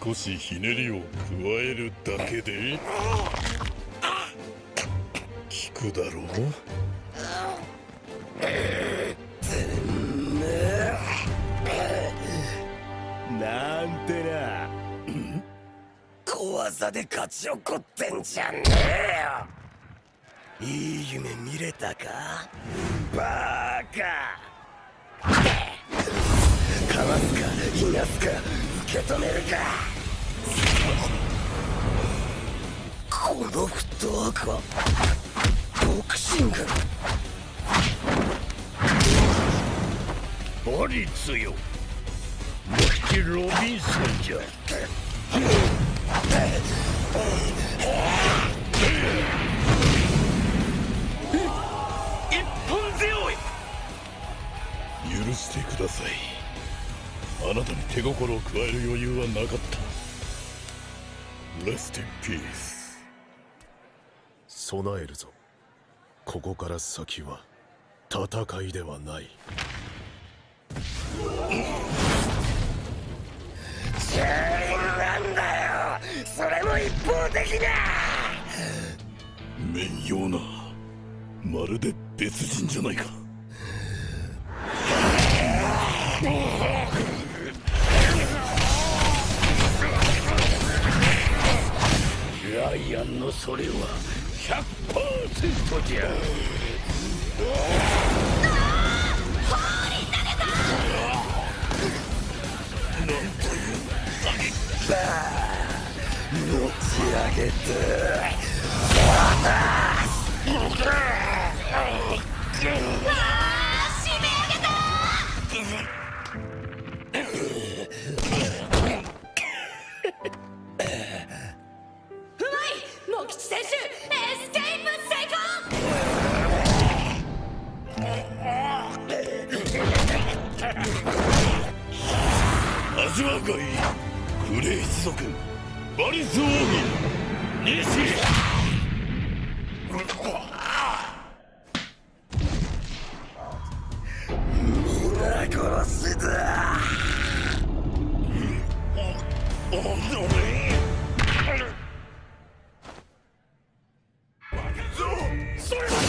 少しひねりを加えるだけで効くだろう。 なんてな。 小技で勝ち怒ってんじゃねえよ。いい夢見れたかバーカ。かわすかいなすか受け止めるか。このフットワークはボクシング。 バリ強マキロビンソンじゃ。 一本強い。 許してください。あなたに手心を加える余裕はなかった。Rest in peace。 備えるぞ。ここから先は戦いではない。 チューリンなんだよ。それも一方的な。 面用な。まるで別人じゃないか。 ライアンのそれは 100% じゃ。 持ち上げてモキチ選手、エスケープ成味わうがいい。クレイ一族バリス王に西。 皆殺しだ。 それだ。